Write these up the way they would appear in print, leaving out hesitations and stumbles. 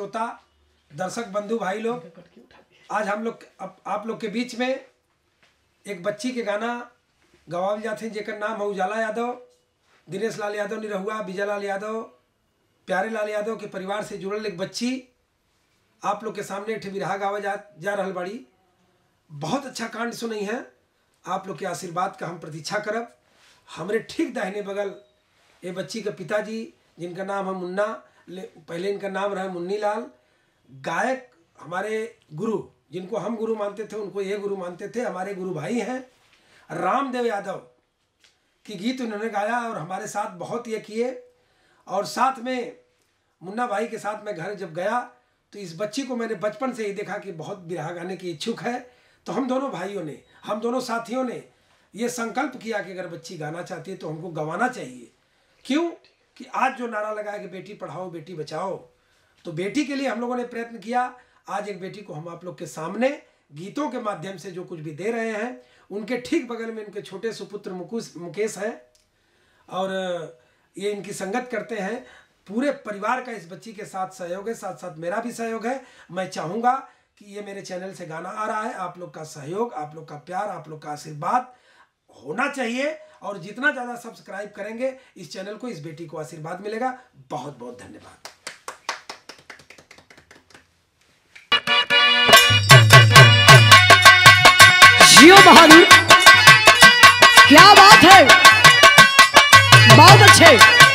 श्रोता दर्शक बंधु भाई लोग, आज हम लोग आप लोग के बीच में एक बच्ची के गाना गवावल जाते हैं जेकर नाम है उजाला यादव। दिनेश लाल यादव निरहुआ, विजय लाल यादव, प्यारे लाल यादव के परिवार से जुड़ल एक बच्ची आप लोग के सामने एक बिरहा गावा जा रहल बाड़ी। बहुत अच्छा कांड सुनई है। आप लोग के आशीर्वाद का हम प्रतीक्षा करब। हमरे ठीक दाहिने बगल ये बच्ची के पिताजी जिनका नाम है मुन्ना, पहले इनका नाम रहा मुन्नी लाल, गायक हमारे गुरु जिनको हम गुरु मानते थे उनको ये गुरु मानते थे, हमारे गुरु भाई हैं रामदेव यादव की गीत उन्होंने गाया और हमारे साथ बहुत ये किए। और साथ में मुन्ना भाई के साथ मैं घर जब गया तो इस बच्ची को मैंने बचपन से ही देखा कि बहुत बिरहा गाने की इच्छुक है। तो हम दोनों भाइयों ने, हम दोनों साथियों ने ये संकल्प किया कि अगर बच्ची गाना चाहती है तो हमको गवाना चाहिए। क्यों कि आज जो नारा लगा है कि बेटी पढ़ाओ बेटी बचाओ, तो बेटी के लिए हम लोगों ने प्रयत्न किया। आज एक बेटी को हम आप लोग के सामने गीतों के माध्यम से जो कुछ भी दे रहे हैं, उनके ठीक बगल में उनके छोटे सुपुत्र मुकेश हैं और ये इनकी संगत करते हैं। पूरे परिवार का इस बच्ची के साथ सहयोग है, साथ साथ मेरा भी सहयोग है। मैं चाहूँगा कि ये मेरे चैनल से गाना आ रहा है, आप लोग का सहयोग, आप लोग का प्यार, आप लोग का आशीर्वाद होना चाहिए और जितना ज़्यादा सब्सक्राइब करेंगे इस चैनल को, इस बेटी को आशीर्वाद मिलेगा। बहुत बहुत धन्यवाद। जियो बहादुर, क्या बात है, बहुत अच्छे।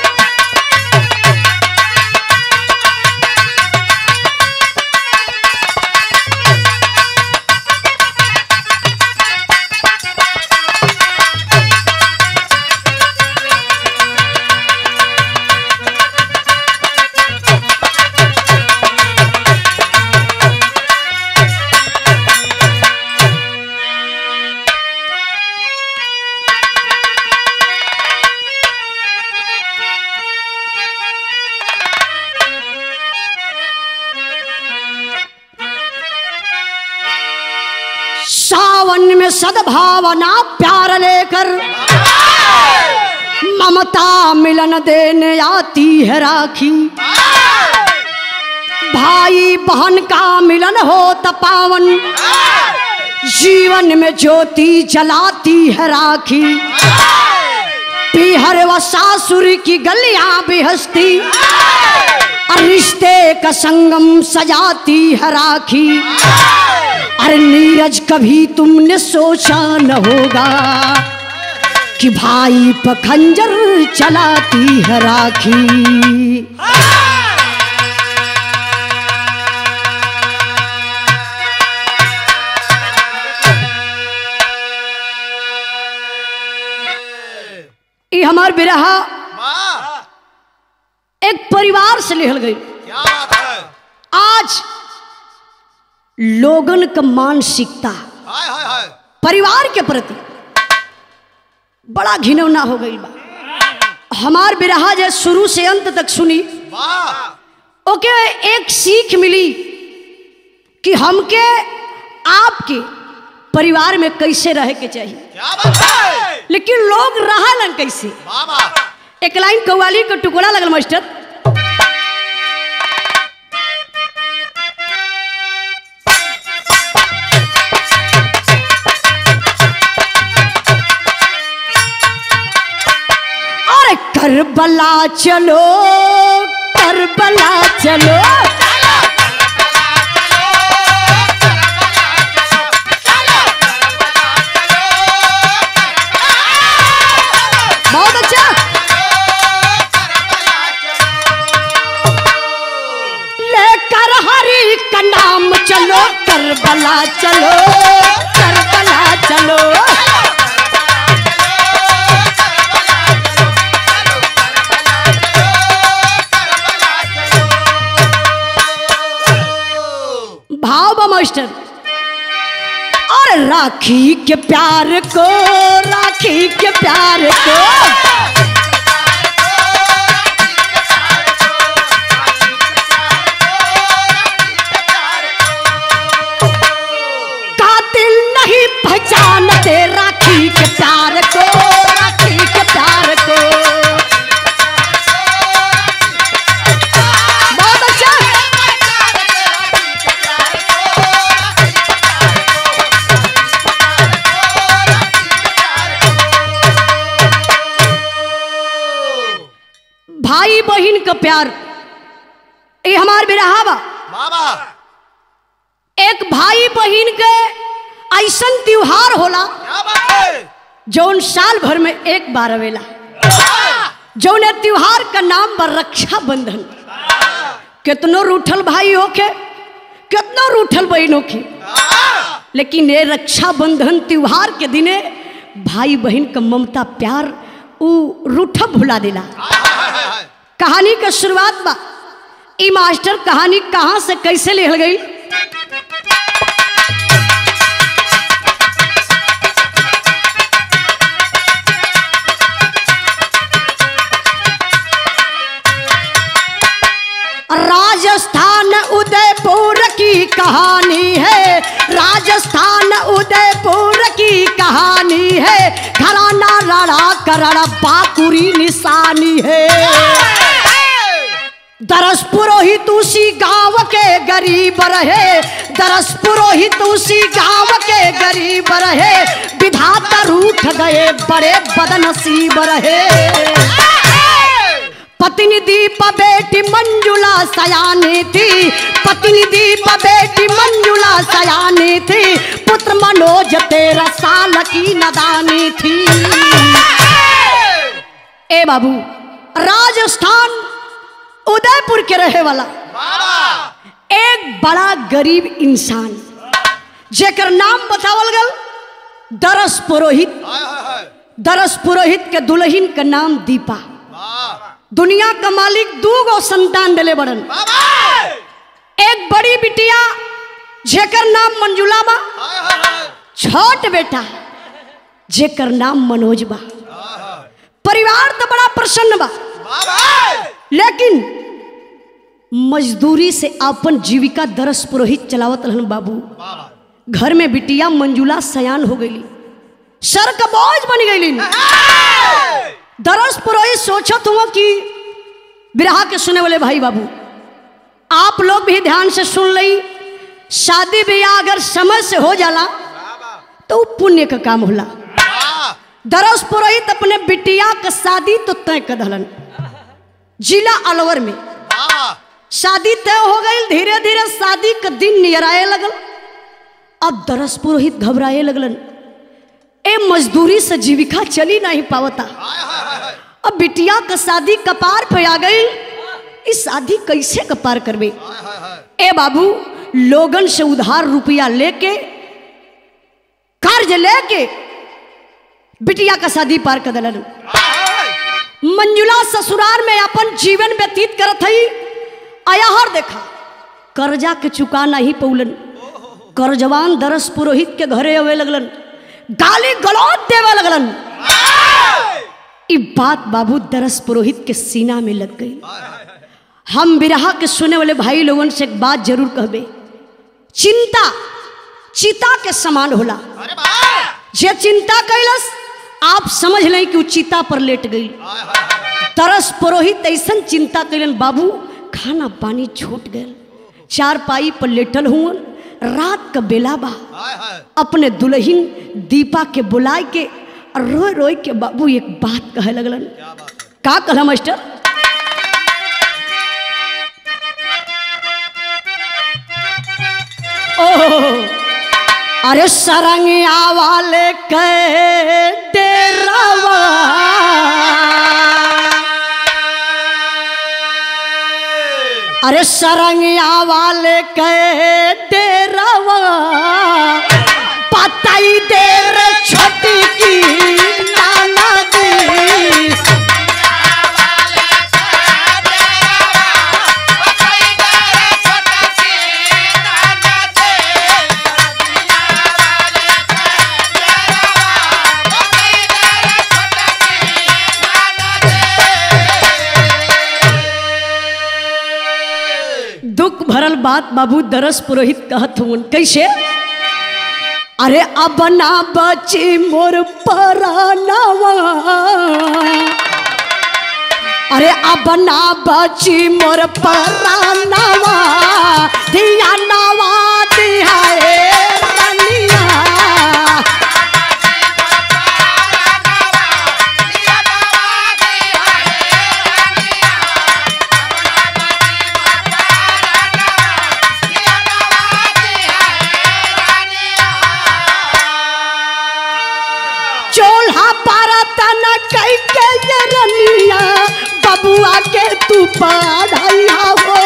सावन में सद्भावना प्यार लेकर ममता मिलन देने आती है राखी। भाई बहन का मिलन हो तपावन, जीवन में ज्योति जलाती है राखी। पीहर व सासुर की गलियां भी हंसती, रिश्ते का संगम सजाती है राखी। अरे नीरज कभी तुमने सोचा न होगा कि भाई पर खंजर चलाती है राखी। ये हमार बिरहा एक परिवार से लिहल गई। क्या बात है? आज लोगन का मानसिकता हाय हाय हाय परिवार के प्रति बड़ा घिनौना हो गई बा। हमार बिरहा जो शुरू से अंत तक सुनी, वाह ओके एक सीख मिली कि हमके आपके परिवार में कैसे रहे के चाहिए, क्या बात है? लेकिन लोग रहलन कैसे। वाह वाह एक लाइन कव्वाली का टुकड़ा लगल मास्टर। अरे करबला चलो, करबला चलो, बहुत अच्छा। लेकर हरि का नाम चलो, करबला चलो, करबला चलो। भाव मास्टर, और राखी के प्यार को, राखी के प्यार को, कातिल नहीं पहचानते राखी के प्यार को, राखी के प्यार को। बहुत अच्छा। का प्यार। ये हमार बिरहा बा। बाबा एक भाई बहन के ऐसन त्योहार होला क्या बात है? जौन साल भर में एक बार आवेला, जौन त्योहार का नाम बा रक्षा बंधन। कितनो रूठल भाई होके, कितनो रूठल बहन होके, लेकिन ये रक्षा बंधन त्योहार के दिने भाई बहन का ममता प्यार उ रूठा भुला देला। कहानी का शुरुआत बा। ई मास्टर कहानी कहां से कैसे लिखल गई? राजस्थान उदयपुर की कहानी है, राजस्थान उदयपुर की कहानी है। घराना लड़ा करड़ा बाकुरी निशानी है। दरस पुरोहित उसी गांव के गरीब रहे, दरस पुरोहित उसी गांव के गरीब रहे। विधाता रूठ गए बड़े बदनसीब रहे। पत्नी दीप बेटी मंजुला सयानी थी, पत्नी दीप बेटी मंजुला सयानी थी। पुत्र मनोज 13 साल की नदानी थी। ए बाबू, राजस्थान उदयपुर के रहे वाला एक बड़ा गरीब इंसान जेकर नाम बतावल गल दरस पुरोहित। दरस पुरोहित के दुल्हन का नाम दीपा। दुनिया का मालिक 2 संतान दिले बड़न। एक बड़ी बिटिया जेकर नाम मंजुला बा, छोट बेटा जेकर नाम मनोज बा। परिवार तो बड़ा प्रसन्न बा, लेकिन मजदूरी से अपन जीविका दरस पुरोहित चलावत रहन बाबू। घर में बिटिया मंजुला सयान हो गई, सर का बोझ बन गई। दरस पुरोहित सोचत हुआ कि बिरहा के सुने वाले भाई बाबू आप लोग भी ध्यान से सुन लई। शादी ब्याह अगर समय से हो जाला तो पुण्य का काम होला। दरस पुरोहित अपने बिटिया का शादी तो तय कर दलन। जिला अलवर में शादी तय हो गई। धीरे धीरे शादी का दिन नियर आए लगल। अब दरस पुरोहित घबराए लगलन। ए मजदूरी से जीविका चली नहीं पावता। अब बिटिया का शादी कपार पे आ गई। इस शादी कैसे कपार करबे? ए बाबू, लोगन से उधार रुपया लेके, कर्ज लेके बिटिया का शादी पार कर दलन। मंजुला ससुराल में अपन जीवन व्यतीत करत हई। आयाहर देखा कर्जा के चुका नहीं पौलन। कर्जवान दरस पुरोहित के घरे आवे लगलन, गाली गलौज देवे लगलन। ई बात बाबू दरस पुरोहित के सीना में लग गई। हम बिरहा के सुने वाले भाई लोगन से एक बात जरूर कहबे। चिंता चिता के समान होला। जे चिंता कैलस आप समझ लें कि वो चिता पर लेट गई। दरस पुरोहित ऐसन चिंता कैलन बाबू, खाना पानी छूट गए। चारपाई पर लेटल हुअन। रात का बेला बा। अपने दुल्हन दीपा के बुलाए के रोए रोए के बाबू एक बात कहे लगलन। का कहला मास्टर? ओह, अरे सरंगिया वाले के डेरावा, अरे सरंगिया वाले के डेरावा, पताई देर छोटी की नाना दी। दुख भरल बात बाबू दरस पुरोहित कहत हुन। कैसे? अरे अब ना बची मोर परानवा, अरे अब ना बची मोर परानवा, दिया नवा दिया रनिया। तू पढ़ैया हो।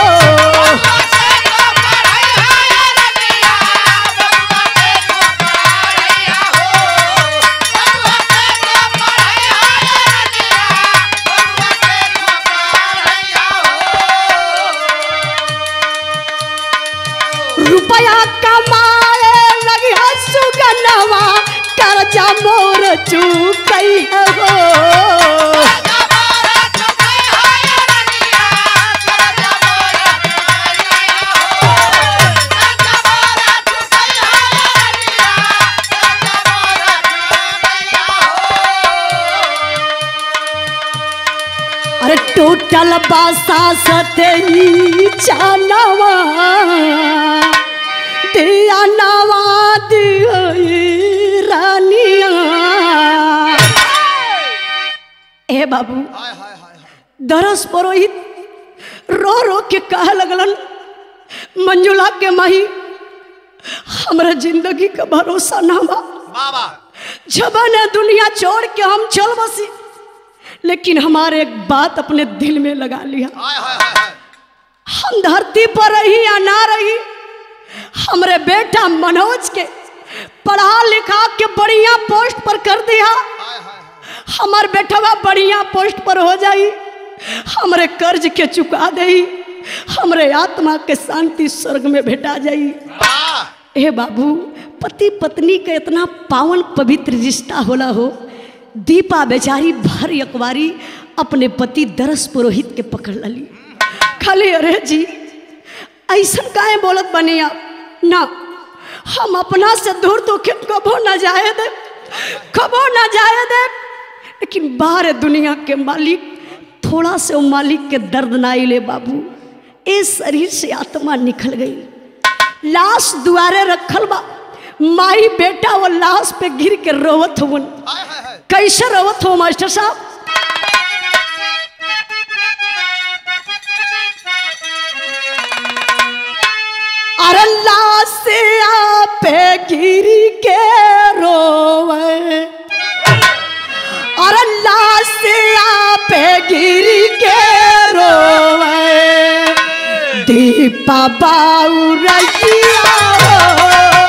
रुपया कमाए लगी सुगनवा कर्जा मोर चुकई हो। अरे टोटल बासा सते चानवा दिया नवा दिया रानिया। ए बाबू हाय हाय हाय हाय। दरस पुरोहित रो रो के कह लगलन, मंजुला के माही हमरा जिंदगी का भरोसा ना बा। बाबा जबन दुनिया छोड़ के हम चल बसी, लेकिन हमारे एक बात अपने दिल में लगा लिया। हाय हाय हाय हाय। हम धरती पर रही या ना रही, हमरे बेटा मनोज के पढ़ा लिखा के बढ़िया पोस्ट पर कर दिया। हाय हाय। हमार बेटवा बढ़िया पोस्ट पर हो जाई, हमरे कर्ज के चुका दई, हमरे आत्मा के शांति स्वर्ग में भेटा जाई। ए बाबू, पति पत्नी का इतना पावन पवित्र रिश्ता होला हो। दीपा बेचारी भर अकबारी अपने पति दरस पुरोहित के पकड़ लली। खाली अरे जी ऐसा काहे बोलत बनी आप ना, हम अपना से दूर तो के कबो ना जाए दे, कबो ना जाए दे। लेकिन बाहर दुनिया के मालिक थोड़ा से वो मालिक के दर्द ना ले बाबू। इस शरीर से आत्मा निकल गई, लाश दुआरे रखल बा। माई बेटा वो लाश पे गिर के रोवत हो। कैसे रोवत हो मास्टर साहब? अरे लाश पे गिर के रोवे, अरे लाश पे गिर के रोवे, दीपा बाऊ रजिया हो।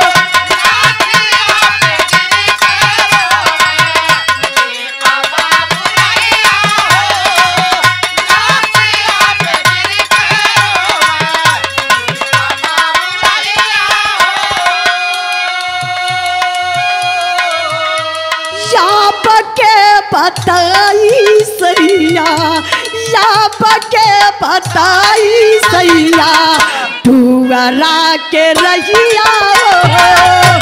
बताई सैया, या बके बताई सैया, टुअरा के रहिया हो।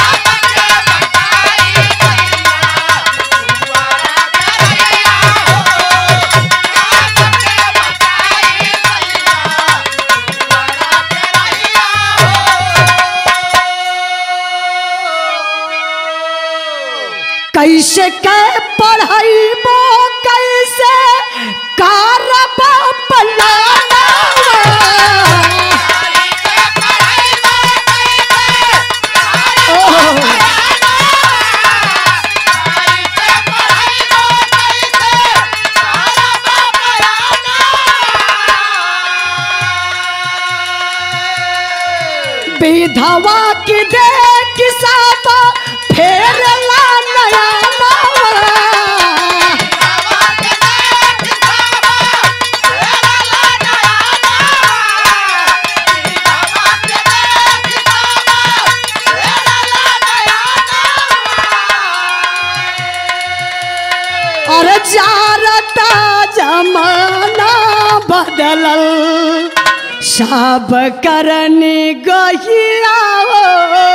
कैसे के पढ़ाई बो, कैसे कारबा पलाना, विधवा की देख साबा फेर ला नया और जारता जमाना बदलल, सब करने गहिया हो।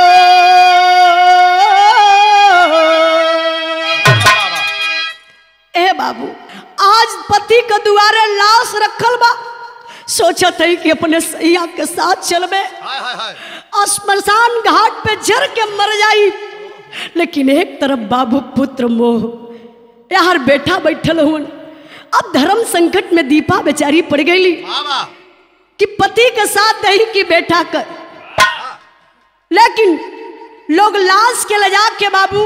ए बाबू, आज पति के दुआरे लाश रखल बा, सोचत है कि अपने सैया के साथ चलबे, श्मशान घाट पे जर के मर जाई। लेकिन एक तरफ बाबू पुत्र मोह, यार बेटा बैठल हुन। अब धर्म संकट में दीपा बेचारी पड़ गई कि पति के साथ नहीं कि बेटा कर। लेकिन लोग लाश के ले जा के बाबू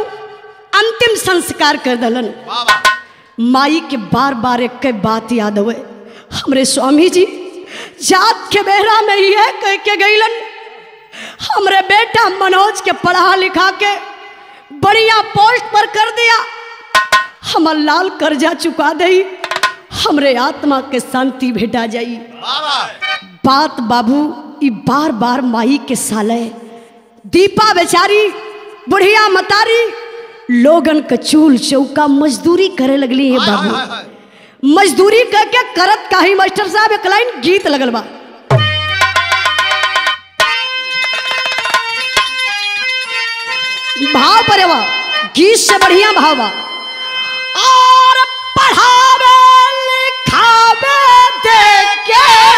अंतिम संस्कार कर दलन। माई के बार बार एक बात याद हुए, हमरे स्वामी जी जात के बेहरा में ही है कह के गईलन, हमरे बेटा मनोज के पढ़ा लिखा के बढ़िया पोस्ट पर कर दिया, हमर लाल कर्जा चुका दई, हमरे आत्मा के शांति भेटा जाई। बात बाबू ई बार बार माई के साले दीपा बेचारी बुढ़िया मतारी लोगन के चूल चौका मजदूरी करे लगली है बाबू। मजदूरी करके करत काही मास्टर साहब एक लाइन गीत लगल बा, भाव पर बा, गीत से बढ़िया भाव बा। और पढ़ावे लिखावे देके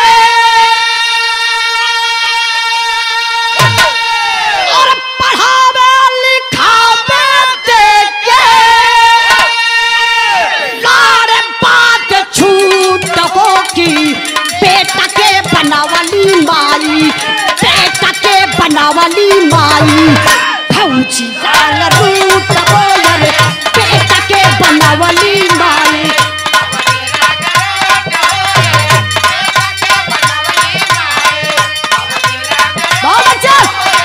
बेटा के बनावली माई, बेटा के बनावली माई, फौजी लाल रूट बोलर, बेटा के बनावली माई। बहुत अच्छा।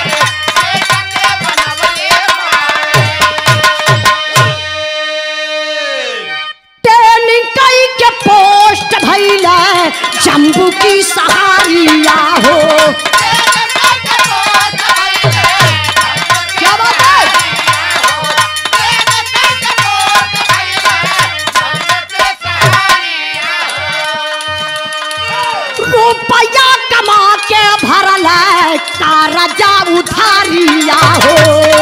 टेनिकाई के पोस्ट भैला जम्बू की सहारिया हो, क्या बात है। रुपया कमा के भरल कारजा उधारिया हो,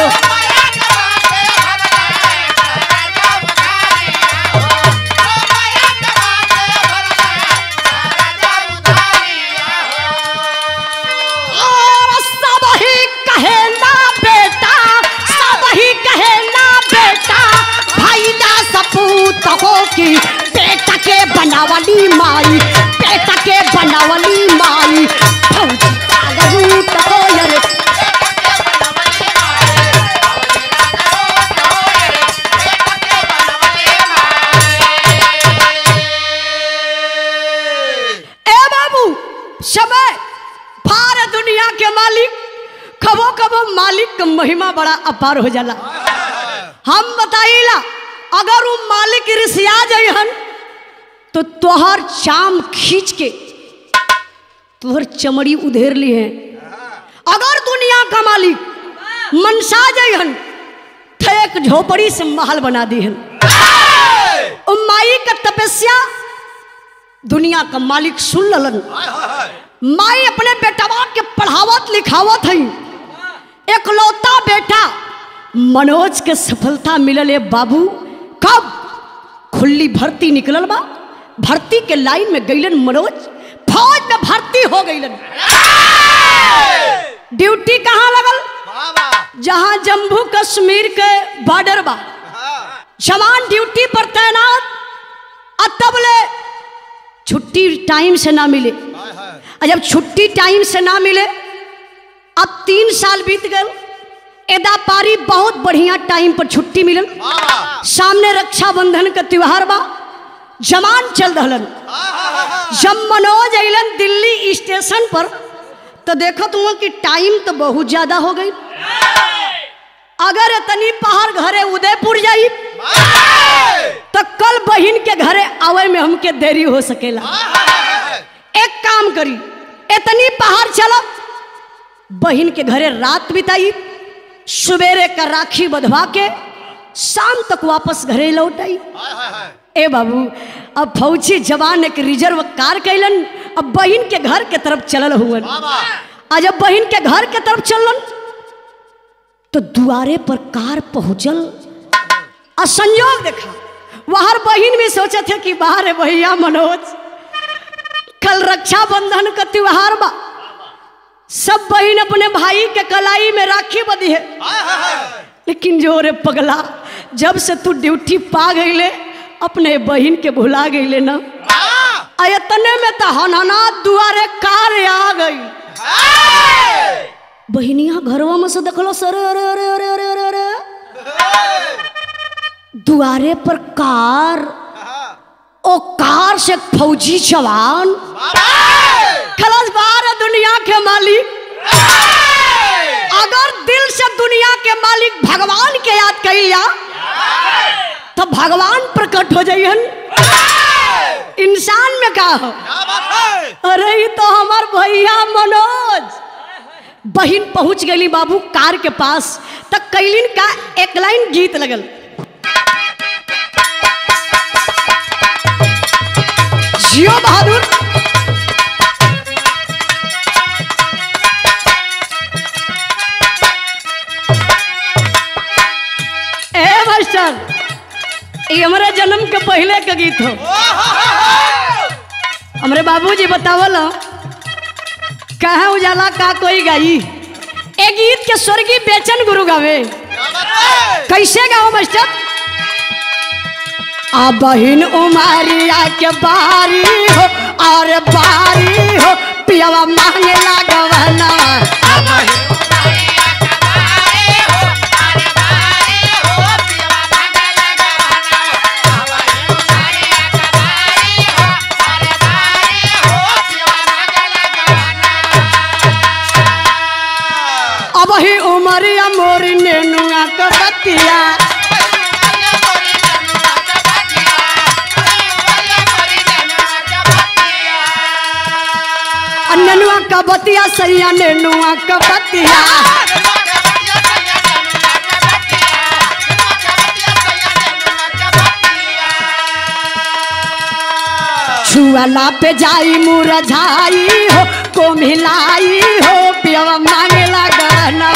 की बेटा के बनावली माई, बेटा के बनावली माई, फौजी लाल रूट बोलर। ए बाबू समय भार दुनिया के मालिक, कबो कबो मालिक का महिमा बड़ा अपार हो जाला। हम बताइला अगर वो मालिक रिसिया जाइहन तो तोहर चाम खींच के तोहर चमड़ी उधेर ली है। अगर दुनिया का मालिक मनसा जाइहन तो एक झोपड़ी से महल बना दी हन। माई का तपस्या दुनिया का मालिक सुन ललन। माई अपने बेटवा के पढ़ावत लिखावत है। एकलौता बेटा मनोज के सफलता मिलल है बाबू। कब खुली भर्ती निकलल बा, भर्ती के लाइन में गईलन मनोज, फौज में भर्ती हो गईलन। ड्यूटी कहाँ लगल? जहाँ जम्मू कश्मीर के बॉर्डर बा। जवान ड्यूटी पर तैनात, तबले छुट्टी टाइम से ना मिले। जब छुट्टी टाइम से ना मिले, अब 3 साल बीत गए। एदा पारी बहुत बढ़िया टाइम पर छुट्टी मिलल। सामने रक्षाबंधन का त्योहार बा, जवान चल रहलन। जब मनोज अइलन दिल्ली स्टेशन पर तो देखत हुआ कि टाइम तो बहुत ज्यादा हो गई। अगर इतनी पहाड़ घरे उदयपुर जाई तो कल बहन के घरे आवे में हमके देरी हो सकेला। एक काम करी, इतनी पहाड़ चलब, बहन के घरे रात बिताई, सवेरे का राखी बंधवा के शाम तक वापस घरे लौट आई। ए बाबू, अब फौजी जवान एक रिजर्व कार कैलन, अब बहन के घर के तरफ चलल हुआ। आज जब बहन के घर के तरफ चलन तो दुआरे पर कार पहुंचल। असंयोग देखा, वहां बहन भी सोचे थे कि बाहर है भैया मनोज, कल रक्षाबंधन का त्योहार बा, सब बहन अपने भाई के कलाई में राखी बंधी है। लेकिन जो रे पगला, जब से तू ड्यूटी पा गईले अपने बहन के भुला गईले ना, अयतने में तो हनना दुआरे कार आ गई। बहनिया घरवा में से देखलो, अरे अरे अरे अरे अरे अरे अरे दुआरे पर कार, ओ कार से फौजी जवान खलस बार दुनिया के मालिक। अगर दिल से दुनिया के मालिक भगवान के याद करिया तो भगवान प्रकट हो जाइहन। इंसान में का हो? अरे ये तो हमार भैया मनोज। बहिन पहुंच गई बाबू कार के पास तक कैलिन का एक लाइन गीत लगल। जियो बहादुर ए मास्टर, ये हमारे जन्म के पहले का गीत हो। हमारे बाबूजी बतावल कहा उजाला का कोई गाई। ए गीत के स्वर्गीय बेचन गुरु गावे। कैसे गाओ मास्टर? आ बहिन उमारिया के बारी हो और बारी हो पियावा मांगे लागवना। वही उमरिया मोरी नेनुआ का बतिया। नेनुआ का बतिया सैया नेनुआ का बतिया। छुआला पे जाई मुरझाई हो को मिलाई हो पियवा मांगे लगना।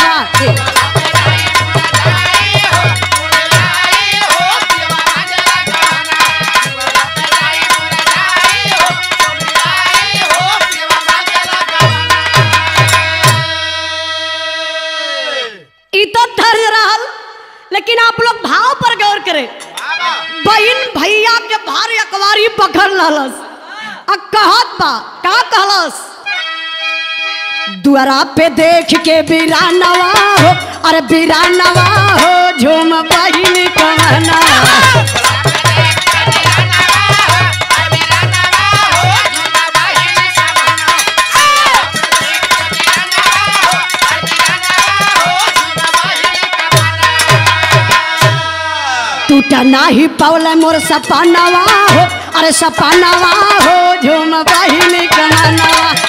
इतना धैर्य रहल, लेकिन आप लोग भाव पर गौर करें। बहन भैया के भारी अकबारी पकड़ ललस। कहत बा का कहलस? द्वारा पे देख के बिरानवा हो अरे बिरानवा हो झूम बहिन कहना। टूटा नाही पौले मोर सपनावा हो अरे सपनावा हो झूम बहिन कहना।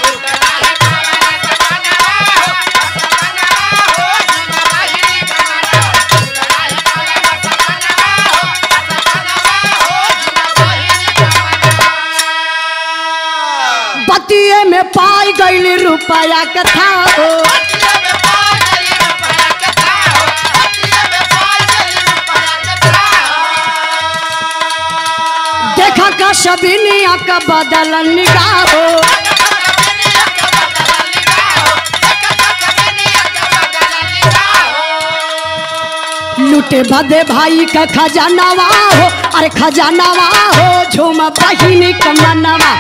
बतिये में पाई गई रुपया कथा हो। देखा का शबिनिया का बदल निगाह हो। लूटे बदे भाई का खजानावा हो अरे खजानावा हो झूम बहिनी कमनवा।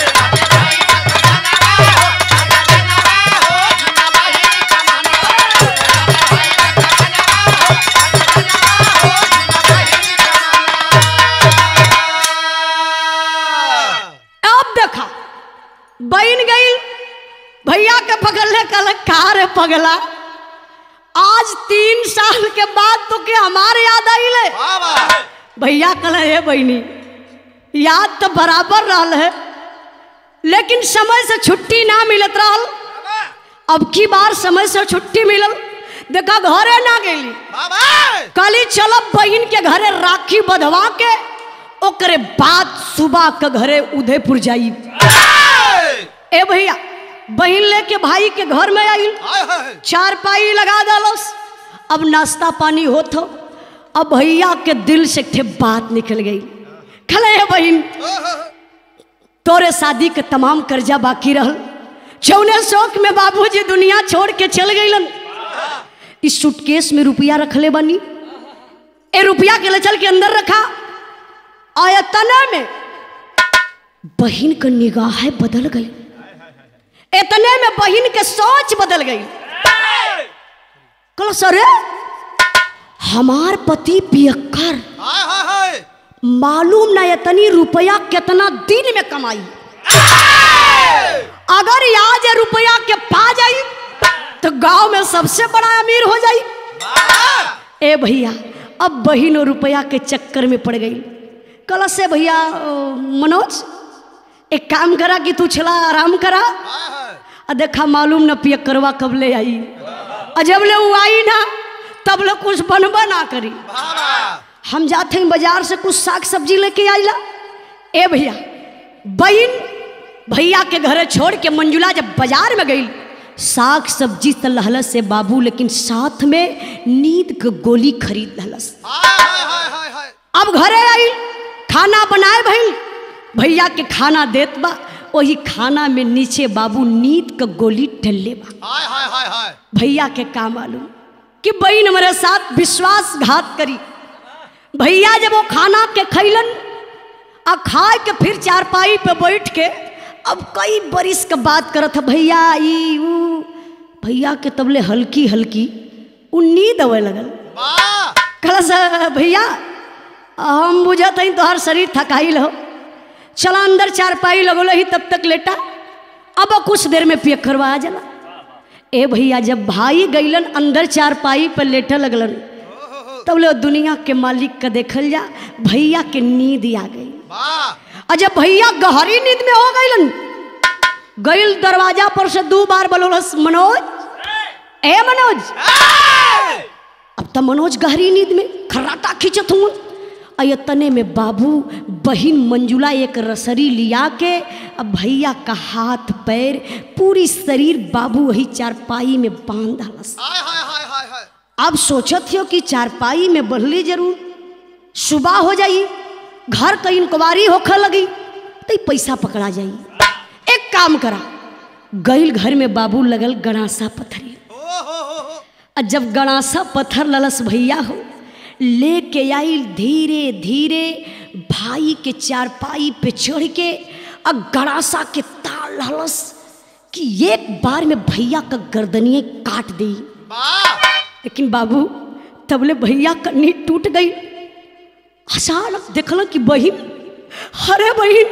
बन गई भैया के पगले कल कार पगला। आज 3 साल के बाद तो के हमारे याद आई ले। भैया कल है बहनी याद तो बराबर रहल है, लेकिन समय से छुट्टी ना मिलत रहल। अब की बार समय से छुट्टी मिलल, देखा घरे ना गई। कल चलब बहन के घरे राखी बंधवा के ओकरे बाद सुबह के घरे उदयपुर जाई। ए भैया बहन लेके भाई के घर में आई, 4 पाई लगा दलस। अब नाश्ता पानी होत हो। अब भैया के दिल से थे बात निकल गई। खले है बहन तोरे शादी के तमाम कर्जा बाकी रहल। जौने शौक में बाबूजी दुनिया छोड़ के चल गईलन। इस सूटकेस में रुपया रखले बनी। ए रुपया के ले चल के अंदर रखा। आयतना में बहन का निगाह बदल गई। इतने में बहन के सोच बदल गई। कल सर हमार पति पियक्कर मालूम ना इतनी रुपया कितना दिन में कमाई। अगर आज रुपया के पा जाई तो गांव में सबसे बड़ा अमीर हो जाई। ए भैया अब बहिन रुपया के चक्कर में पड़ गई। कल से भैया मनोज एक काम करा कि तू चला आराम करा। देखा मालूम न पिया करवा कब ले आई। जब ले वो आई ना तब ले कुछ बनबा ना करी। हम जाते हैं बाजार से कुछ साग सब्जी लेके आईला। ए भैया बहन भैया के घर छोड़ के मंजुला जब बाजार में गई साग सब्जी तो लहलस से बाबू, लेकिन साथ में नींद के गोली खरीद लहलस। अब घरे आई खाना बनाए भैया के खाना देत बा, वही खाना में नीचे बाबू नींद का गोली टल्ले बा। भैया के काम मालूम कि बहन हमारे साथ विश्वासघात करी। भैया जब वो खाना के खैलन आ खाए के फिर चारपाई पे बैठ के अब कई बरिस का बात करत भैया ई भैया के तबले हल्की हल्की नींद आवे लगल। कहलस भैया हम बुझत हई तोहर शरीर थकाइल हो, चला अंदर चारपाई लगल ही तब तक लेटा, अब कुछ देर में पियक करवा आ जाला। ए भैया जब भाई गईलन अंदर चारपाई पर लेटे लगलन तब ले दुनिया के मालिक का देखल जा भैया के नींद आ गई। जब भैया गहरी नींद में हो गईलन गईल दरवाजा पर से 2 बार बोलस मनोज, ए मनोज। अब तो मनोज गहरी नींद में खर्राटा खींचत हूँ। तने में बाबू बहिन मंजुला एक रसरी लिया के अब भैया का हाथ पैर पूरी शरीर बाबू वही चारपाई में बांध डालस। अब सोचत हो कि चारपाई में बहली जरूर सुबह हो जाई, घर का इंक्वायरी होखे लगी तो पैसा पकड़ा जाई। एक काम करा गईल घर में बाबू लगल गणासा पत्थरी। जब गणासा पत्थर ललस भैया हो लेके आई धीरे धीरे भाई के चारपाई पे चढ़ के अब गणासा के तार ललस कि एक बार में भैया का गर्दनिए काट दी। लेकिन बाबू तबले भैया का नींद टूट गई। अचानक देखल कि बहिन, अरे बहिन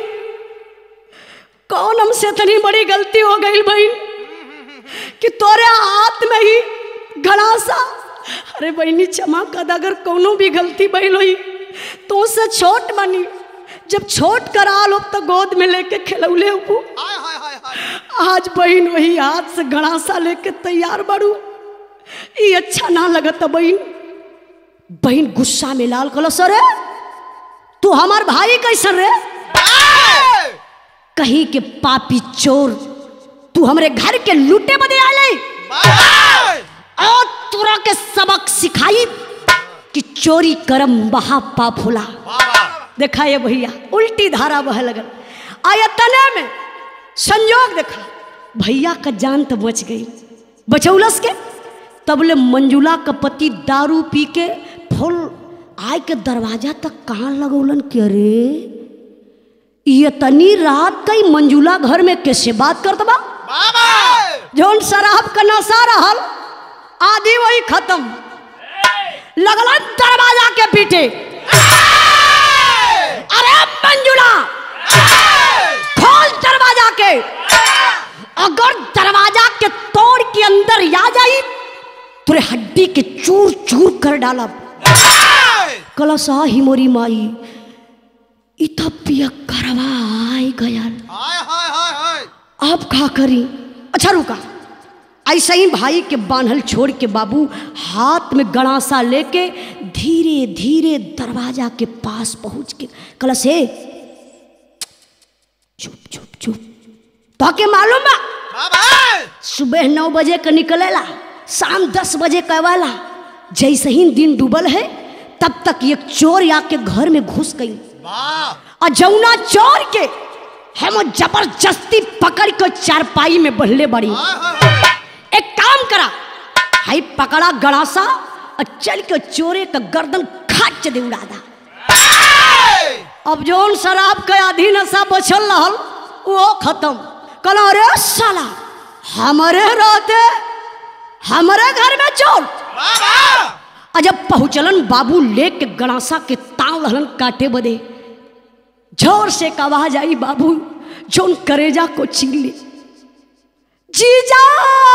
कौन हमसे इतनी बड़ी गलती हो गई बहिन कि तोरे हाथ में ही गणासा। अरे बहनी क्षमा कर, अगर कोनो भी गलती भइल हुई तो उससे छोट बनी, जब छोट करा लो तो गोद में लेके खिलौले हो। आज बहन वही हाथ से गणासा लेके तैयार बड़ू, ये अच्छा ना लगता बहन। बहन गुस्सा में लाल कलो, सर तू हमार भाई कैसन रे? कहीं के पापी चोर, तू हमरे घर के लूटे बदे आले और तुरा के सबक सिखाई कि चोरी करम महा पाप होला। देखा ये भैया उल्टी धारा बह लगल। आयतने में संयोग देखा भैया का जान तो बच गई, बचौलस के। तबले मंजुला का पति दारू पी के फुल आय के दरवाजा तक कहाँ लगौलन कि अरे ये तनी रात कई मंजुला घर में कैसे बात करत बा? जौन शराब का नशा रहल आधी वही खत्म, लगलन दरवाजा के पीछे। अरे मंजुला खोल दरवाजा के, अगर दरवाजा के तोड़ के अंदर आ जाई तुरे हड्डी के चूर चूर कर डाला। कलसा ही मोरी माई इतना पिया करवा आए गया, अब का करी? अच्छा रुका, ऐसे ही भाई के बांधल छोड़ के बाबू हाथ में गणासा लेके धीरे धीरे दरवाजा के पास पहुंच के कलश है चुप चुप चुप। तो के मालूम बा सुबह 9 बजे का निकलेला, शाम 10 बजे का वाला। जैसे ही दिन डूबल है तब तक एक चोर आके घर में घुस गई और जौना चोर के हम जबरदस्ती पकड़ के चारपाई में बहले बड़ी। एक काम करा, हाई पकड़ा गणासा और चल के चोरे का गर्दन खाच दे उड़ा दा। अब जौन शराब के आधी नशा बचल रहल वो खत्म। कला रे साला हमारे रहते हमारे घर में चोर। जब पहुंचलन बाबू लेके गणासा के ताव लहन काटे बदे। जोर से एक आवाज आई, बाबू जोन करेजा को छीन ले। जीजा,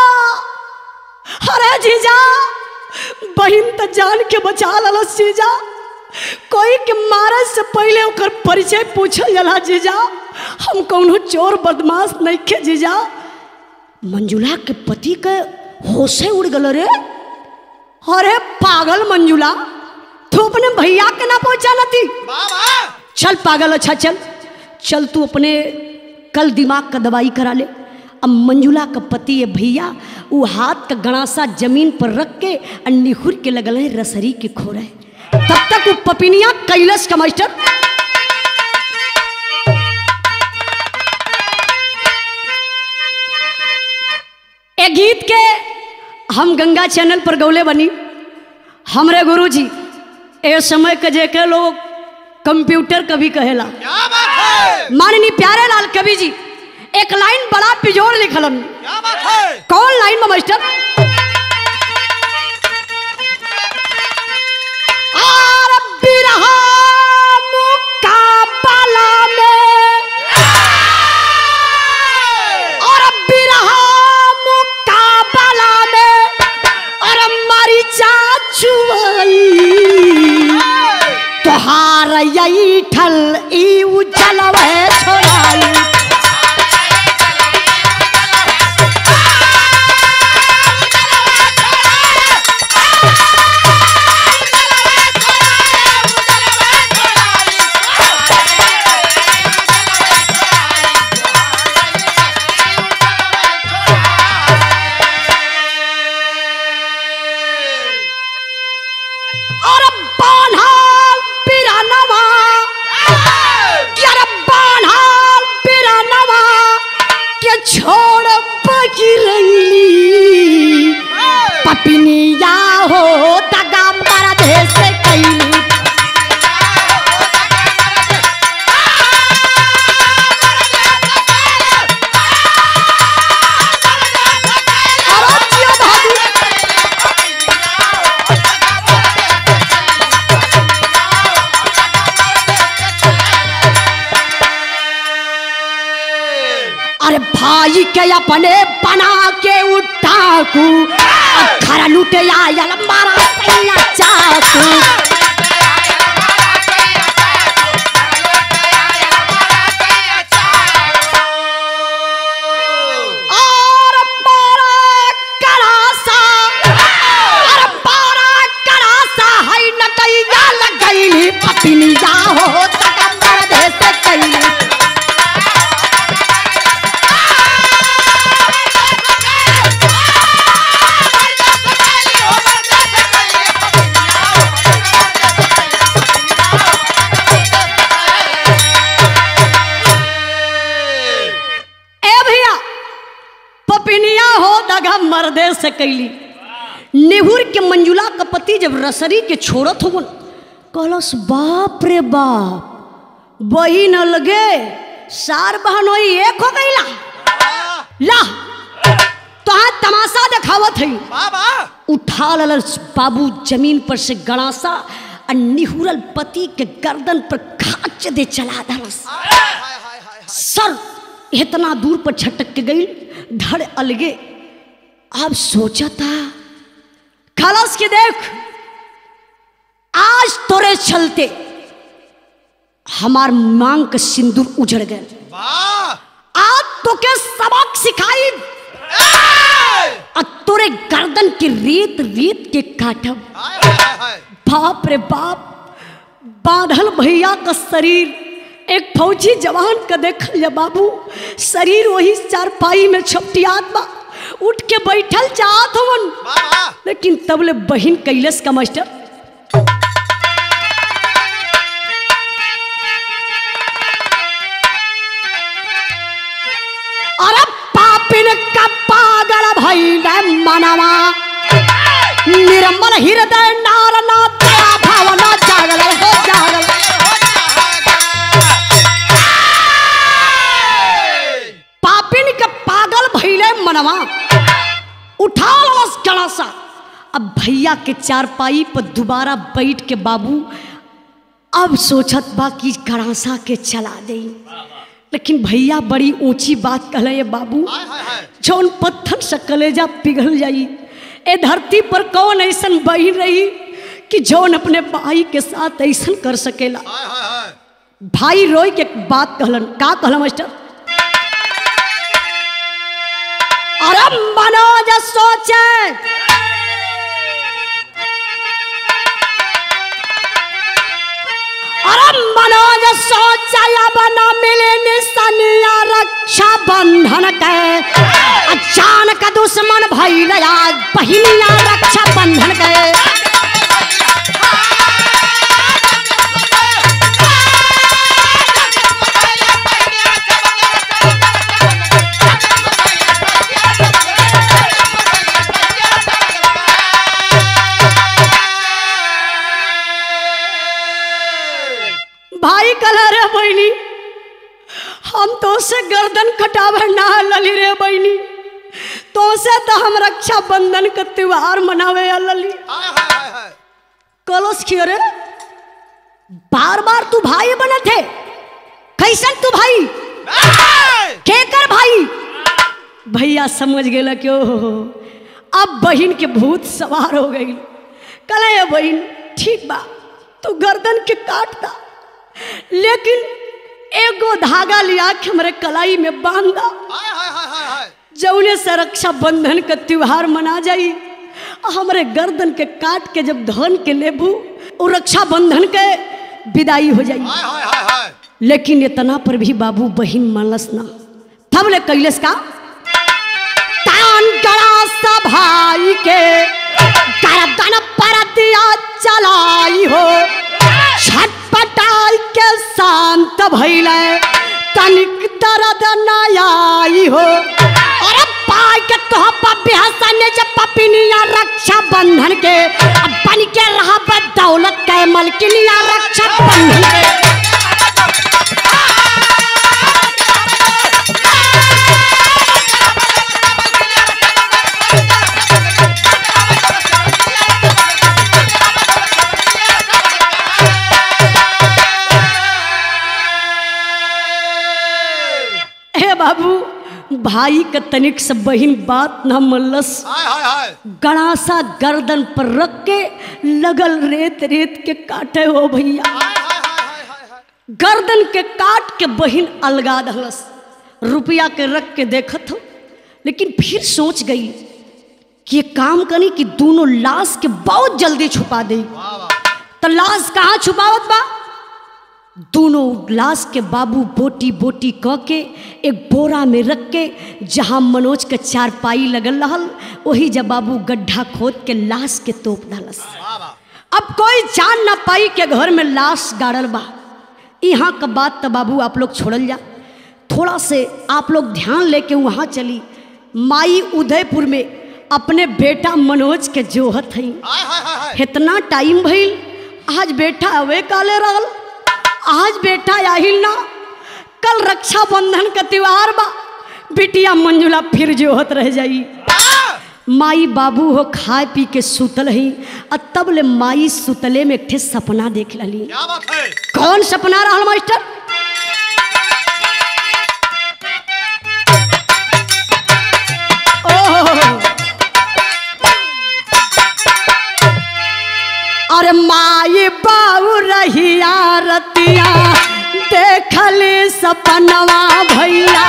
अरे जीजा, बहिन त जान के बचा ललस जीजा। कोई के मारे से पहले ओकर परिचय पूछल जाला जीजा। हम कौनो चोर बदमाश नहीं खे जीजा। मंजुला के पति के होशे उड़ गल रे। अरे पागल मंजुला, तू अपने भैया के ना पहचाना थी? चल पागल, अच्छा चल चल तू अपने कल दिमाग का दवाई करा ले। अब मंजुला का पति है भैया, वो हाथ का गणासा जमीन पर रख के निहुर के लगल है रसरी के खो रहे। तब तक वो पपिनिया कैलस का मास्टर एक गीत के हम गंगा चैनल पर गौले बनी। हमरे गुरुजी ए समय के जेके लोग कंप्यूटर कभी कहेला, माननीय प्यारे लाल कवि जी एक लाइन बड़ा पिजोड़ लिखलन। कौन लाइन में मास्टर? तोहार यही ठल ई उजल है छोड़ाई। पपिनिया हो दगा मारा देश से कैली। अरे भाई के अपने बना के उठाकू खरा लूटे आयल मारा सैया चाकू। और मारा करासा, और मारा करासा है नटैया लगैली। पपिनिया हो तका मारा देश से कैली। मर्दे से कैली। नेहुर के मंजुला का पति जब रसरी के छोड़त हो कहलस, बाप रे बाप, बही न लगे सार बहन एक हो गईला। ला तो हाँ तमाशा दिखावत है। उठा ललस बाबू जमीन पर से गणासा और निहुरल पति के गर्दन पर खाच दे चला दलस। सर इतना दूर पर छटक के गई, धड़ अलगे। अब सोचा था खलस के देख, आज तोरे चलते हमार मांग का सिंदूर उजड़ गए। आज तो के सबक सिखाई और तोरे गर्दन के रेत रेत के काटब। बाप रे बाप, बांधल भैया का शरीर एक फौजी जवान का देखल जा बाबू, शरीर वही चारपाई में छपटियात बा। उठ के बैठल चाहत हवन, लेकिन तबले बहिन कैलस का मास्टर। अरे पापिन का पागल भइले मनवा, निर्मल हृदय नारना दया भावना जागल हो जागल। पापिन का पागल भइले मनवा, उठा लस गणासा। अब भैया के चारपाई पर दोबारा बैठ के बाबू अब सोचत बा कि करासा के चला दे, लेकिन भैया बड़ी ऊंची बात कहले ये बाबू, जौन पत्थर से कलेजा पिघल जाई। ए धरती पर कौन ऐसन बही रही कि जौन अपने भाई के साथ ऐसन कर सकेला। भाई रोई के बात कहलन, का कहला मास्टर? अरे मनोज सोचे, अरे मनोज सोचा बना मिले निशानिया रक्षा बंधन के, अचानक दुश्मन भइल आज बहिनिया रक्षा बंधन के। भाई कहला रे बहनी, हम तो से गर्दन कटावे ना लली रे बहनी, तो से तो हम रक्षा बंधन का त्योहार मनावे लली। कलश किया रे, बार बार तू भाई बने थे, कैसन तू भाई के कर भाई? भैया समझ गेला क्यों, अब बहन के भूत सवार हो गई। कहला ये बहन ठीक बा, तू गर्दन के काटता, लेकिन एगो धागा लिया के हमारे कलाई में बांधा, जौने से रक्षा बंधन का त्योहार मना जाई। हमारे गर्दन के काट के जब धन के लेबू, और रक्षा बंधन के विदाई हो जाई। लेकिन इतना पर भी बाबू बहिन मानस ना, तब ले कैलस का तान गड़ा सा भाई के गर्दन पर दिया चलाई हो, छटपटाई के शांत भइले तनिक दर्द न आई हो। अरे पाई के तो बेहसन जब पपिनिया रक्षा बंधन के, अब बन के रहा दौलत के मलकिनिया रक्षा बंधन के। बाबू भाई का तनिक से बहिन बात न मल्लस, गड़ासा गर्दन पर रख के लगल रेत रेत के काटे हो भैया। गर्दन के काट के बहिन अलगा दहलस, रुपया के रख के देखत हो, लेकिन फिर सोच गई कि ये काम करी कि दोनों लाश के बहुत जल्दी छुपा दे। तो लाश कहाँ छुपावत बा? दोनों लाश के बाबू बोटी बोटी क के एक बोरा में रख के, जहाँ मनोज के चारपाई लगल रहल, वही जब बाबू गड्ढा खोद के लाश के तोप डालस। अब कोई जान ना पाई के घर में लाश गाड़ल बा। यहाँ का बात तो बाबू आप लोग छोड़ल जा, थोड़ा से आप लोग ध्यान लेके वहाँ चली। माई उदयपुर में अपने बेटा मनोज के जोहत हई। इतना टाइम भइल, आज बेटा अवे काले रहल, आज बेटा आहिल ना, कल रक्षा बंधन का त्योहार बा, बिटिया मंजुला फिर जोहत रह जाई। माई बाबू हो खाए पी के सुतल ही, और तब ले माई सुतले में एक ठे सपना देख लली। क्या बात है? कौन सपना रहल मास्टर? अरे माई बाबू रहिया रतिया देखली सपनवा भैया,